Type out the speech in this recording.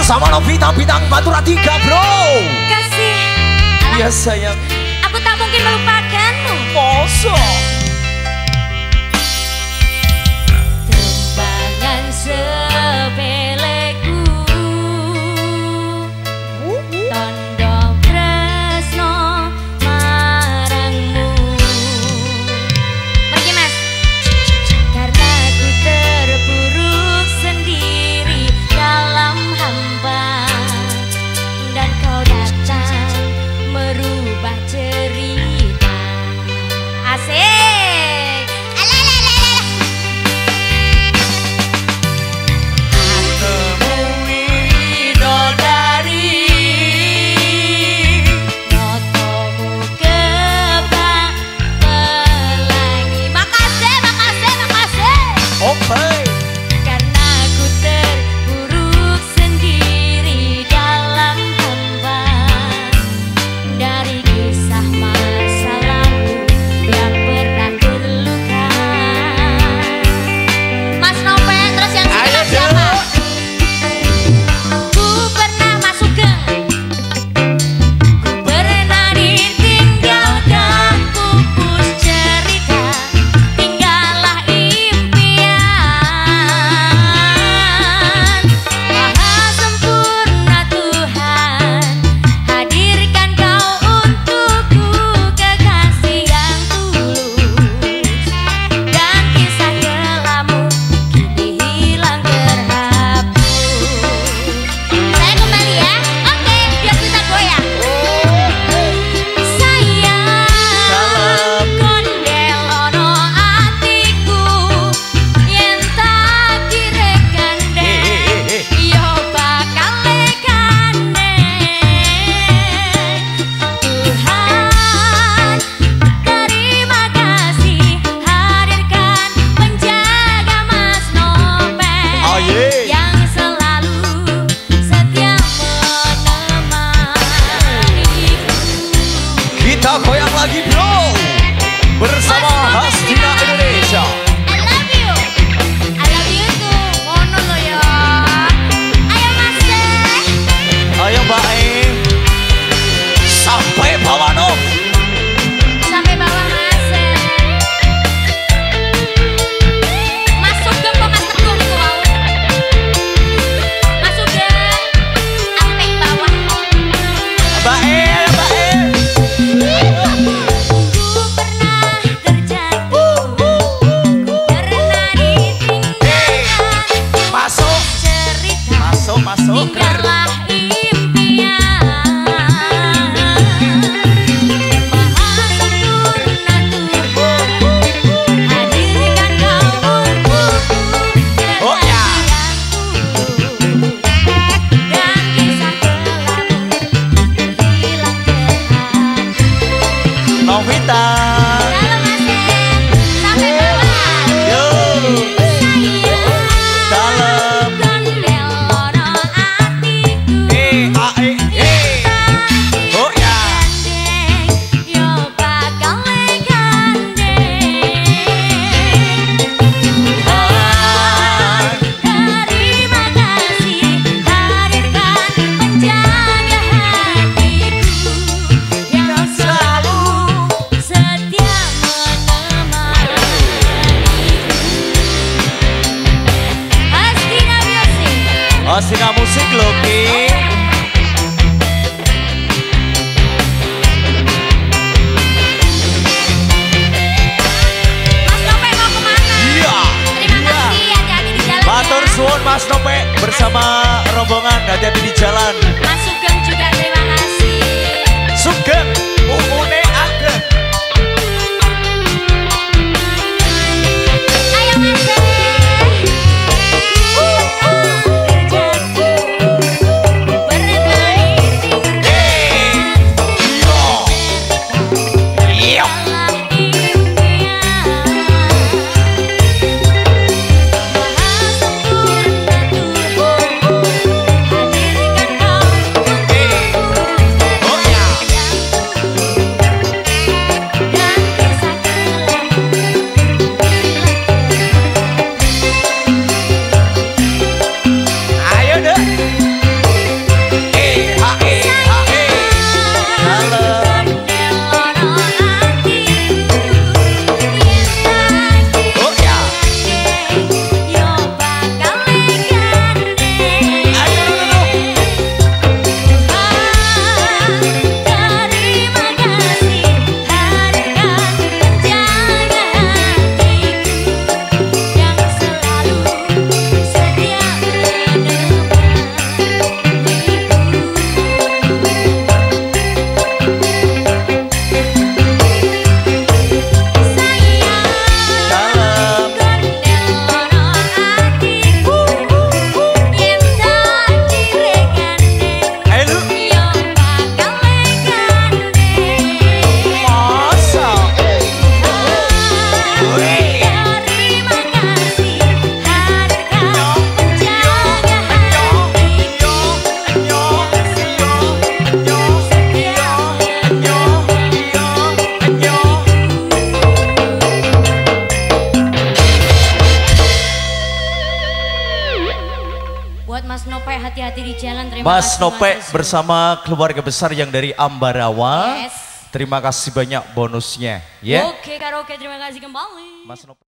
bersama Novita Bintang Pantura 3 bro. Kasih. Iya sayang. Aku tak mungkin melupakanmu. Mosok. Tembangan sepeleku tondo tresno marangmu. Pergi mas. Karena ku terpuruk sendiri dalam hampa, dan kau datang merubah cerita. Asik. Alalala. Menemui bidadari, Motomu kebak pelangi. Makasih, makasih, makasih. oke. Karena ku terpuruk sendiri dalam hampa, dari kisah masa lalu yang pernah terluka. Mas Nope, terus yang sini mas siapa? Ku pernah masuk gang, ku pernah ditinggalkan, pupus cerita, tinggallah impian. Maha sempurna Tuhan, hadirkan kau untukku kekasih yang tulus, dan kisah kelamu kini hilang terhapus. Saya kembali ya, oke, biar bisa goyang. Sayang, kondelono atiku, yen tak kirekan deh, yo bakal lekandeng. Tuhan, terima kasih hadirkan penjaga Mas Nope, Oh, yeah. yang selalu setia menemaniku. Kita goyang lagi bro. Bersama Hastina Indonesia. I love you. I love you tuh. Ngono lo ya. Ayo Mas. Ayo Mbak E. Sampai bawah Nov. Sampai bawah Mas. Mas Sugeng kok Mas Teguh niku wau. Mas Sugeng sampai bawah. Mbak E, ayo Mbak E. Ku pernah terjatuh, ku pernah ditinggalkan, Masuk. cerita, Masuk, masuk. tinggallah impian. Maha sempurna Tuhan, hadirkan kau untukku Oh, ya. kekasih yang tulus, dan kisah kelamu hilang terhapus. Novita. Dalam Asep, sampai bawah. Yo. Dalam. Kondelono atiku, A E E. Oh ya. gandeng, yo bakal legandeng. Tuhan, terima kasih hadirkan penjaga hatiku, yang selalu setia menemaniku. Hastina Music. Hastina musik Loki. Mas Nope mau kemana? Iya. Terima kasih, hati-hati di jalan Matur ya. suwun Mas Nope bersama rombongan hati-hati di jalan. Mas Sugeng juga terima kasih. Sugeng, umune ageng. Ayo Mas. Terjatuh, pernah ditinggalkan, Yo. Yo. dalam impian. Maha sempurna Tuhan, hadirkan kau untukku Oh ya. kekasih yang tulus, Mas Nope hati-hati di jalan. Terima Mas kasih, Nope Mas Azul. bersama keluarga besar yang dari Ambarawa. Yes. Terima kasih banyak bonusnya. Ya. Oke karaoke terima kasih kembali. Mas Nope.